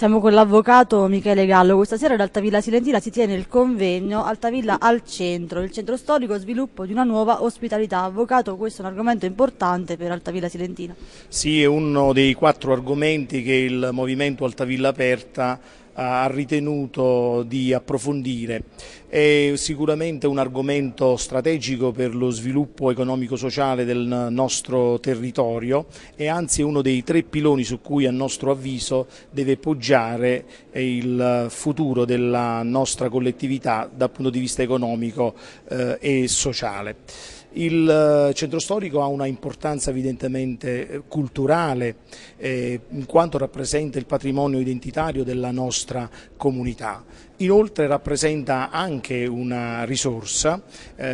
Siamo con l'avvocato Michele Gallo. Questa sera ad Altavilla Silentina si tiene il convegno Altavilla al centro, il centro storico sviluppo di una nuova ospitalità. Avvocato, questo è un argomento importante per Altavilla Silentina. Sì, è uno dei 4 argomenti che il Movimento Altavilla Aperta ha ritenuto di approfondire. È sicuramente un argomento strategico per lo sviluppo economico-sociale del nostro territorio e anzi è uno dei 3 piloni su cui a nostro avviso deve poggiare il futuro della nostra collettività dal punto di vista economico e sociale. Il centro storico ha una importanza evidentemente culturale in quanto rappresenta il patrimonio identitario della nostra comunità. Inoltre rappresenta anche una risorsa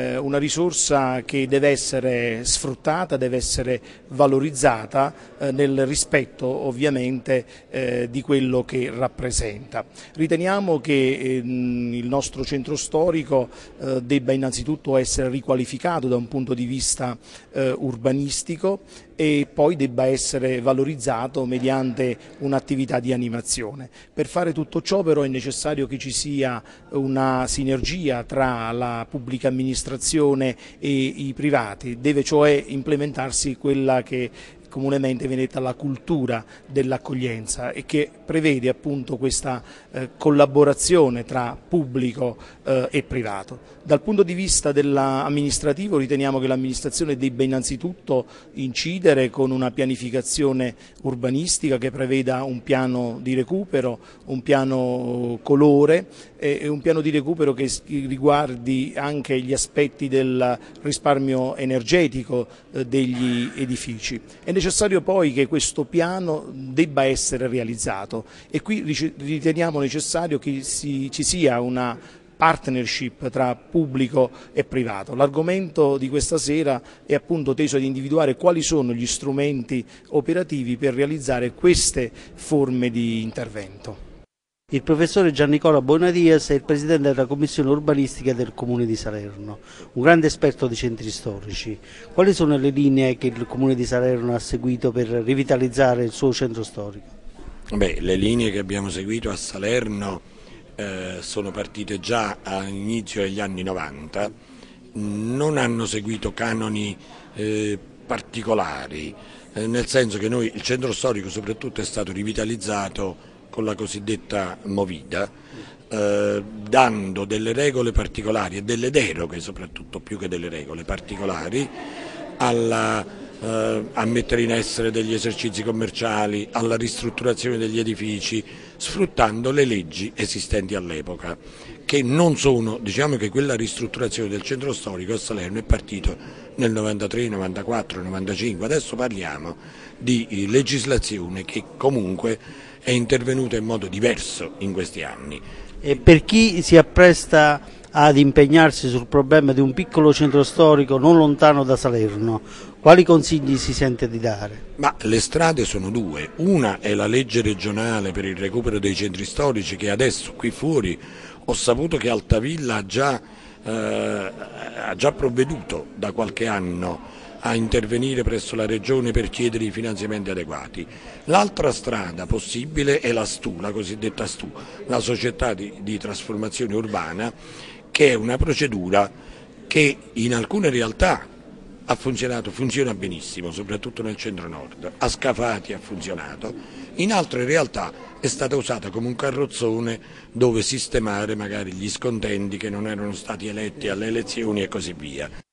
che deve essere sfruttata, deve essere valorizzata nel rispetto ovviamente di quello che rappresenta. Riteniamo che il nostro centro storico debba innanzitutto essere riqualificato da un punto di vista urbanistico e poi debba essere valorizzato mediante un'attività di animazione. Per fare tutto ciò però è necessario che ci sia una sinergia tra la pubblica amministrazione e i privati, deve cioè implementarsi quella che comunemente viene detta la cultura dell'accoglienza e che prevede appunto questa collaborazione tra pubblico e privato. Dal punto di vista amministrativo riteniamo che l'amministrazione debba innanzitutto incidere con una pianificazione urbanistica che preveda un piano di recupero, un piano colore e un piano di recupero che riguardi anche gli aspetti del risparmio energetico degli edifici. È necessario poi che questo piano debba essere realizzato e qui riteniamo necessario che ci sia una partnership tra pubblico e privato. L'argomento di questa sera è appunto teso ad individuare quali sono gli strumenti operativi per realizzare queste forme di intervento. Il professore Giannicola Bonadies è il presidente della commissione urbanistica del comune di Salerno, un grande esperto di centri storici. Quali sono le linee che il comune di Salerno ha seguito per rivitalizzare il suo centro storico? Le linee che abbiamo seguito a Salerno sono partite già all'inizio degli anni 90, non hanno seguito canoni particolari, nel senso che il centro storico soprattutto è stato rivitalizzato con la cosiddetta Movida, dando delle regole particolari e delle deroghe soprattutto più che delle regole particolari a mettere in essere degli esercizi commerciali, alla ristrutturazione degli edifici, sfruttando le leggi esistenti all'epoca, che non sono, diciamo che quella ristrutturazione del centro storico a Salerno è partito nel 93, 94, 95, adesso parliamo di legislazione che comunque è intervenuta in modo diverso in questi anni. E per chi si appresta ad impegnarsi sul problema di un piccolo centro storico non lontano da Salerno, quali consigli si sente di dare? Le strade sono 2, una è la legge regionale per il recupero dei centri storici che adesso qui fuori ho saputo che Altavilla ha già provveduto da qualche anno a intervenire presso la Regione per chiedere i finanziamenti adeguati. L'altra strada possibile è la STU, la cosiddetta STU, la società di trasformazione urbana, che è una procedura che in alcune realtà funziona benissimo, soprattutto nel centro-nord, a Scafati ha funzionato, in altre realtà è stata usata come un carrozzone dove sistemare magari gli scontenti che non erano stati eletti alle elezioni e così via.